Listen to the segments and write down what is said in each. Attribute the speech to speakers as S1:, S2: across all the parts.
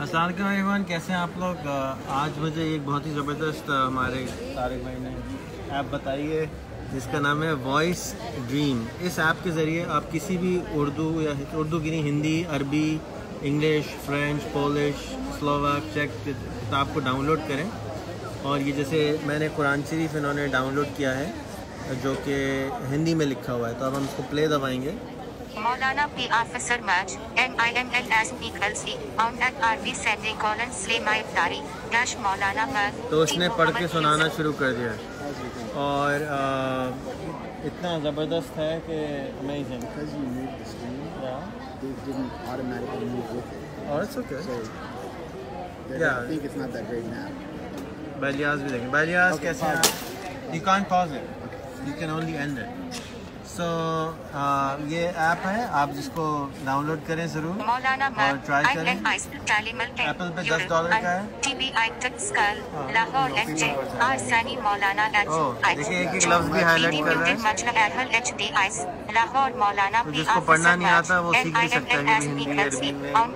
S1: अस्सलाम वालेकुम एवरीवन, कैसे हैं आप लोग। आज मुझे एक बहुत ही ज़बरदस्त हमारे तारिक भाई ने ऐप बताई है जिसका नाम है वॉइस ड्रीम। इस ऐप के ज़रिए आप किसी भी उर्दू या उर्दू की नहीं, हिंदी, अरबी, इंग्लिश, फ्रेंच, पोलिश, स्लोवाक, चेक किताब को डाउनलोड करें। और ये जैसे मैंने कुरान शरीफ इन्होंने डाउनलोड किया है जो कि हिंदी में लिखा हुआ है, तो अब हम इसको प्ले दबाएंगे।
S2: मौलाना P officer match MINLS @RB /Slema dash मौलाना मैच।
S1: तो उसने पढ़ के सुनाना शुरू कर दिया और इतना ज़बरदस्त है कि अमेजिंग। बैलियाज भी देखें, बैलियाज कैसे हैं। You can't pause it, you can only end it. So ये ऐप है, आप जिसको डाउनलोड करें ज़रूर और ट्राई करें। एप्पल पे $10 का है। देखिए एक एक लफ्ज़ भी हाईलाइट कर रहे हैं, तो जिसको पढ़ना नहीं आता वो सीख भी सकता है हिंदी अरबी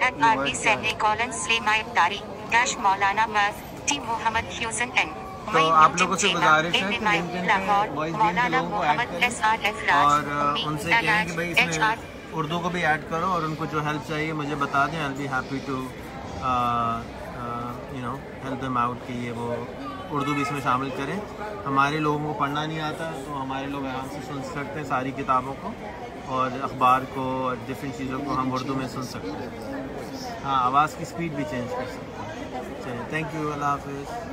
S1: में। तो आप लोगों से गुजारिश है कि लिंक्डइन पे वॉइस ड्रीम के लोगों को ऐड करें और उनसे कहें कि भाई इसमें उर्दू को भी ऐड करो और उनको जो हेल्प चाहिए मुझे बता दें। I will be happy to help them out कि ये वो उर्दू भी इसमें शामिल करें। हमारे लोगों को पढ़ना नहीं आता तो हमारे लोग आराम से सुन सकते हैं सारी किताबों को और अखबार को और डिफरेंट चीज़ों को हम उर्दू में सुन सकते हैं। हाँ, आवाज़ की स्पीड भी चेंज कर सकते हैं। चलिए, थैंक यू, अल्लाह हाफिज़।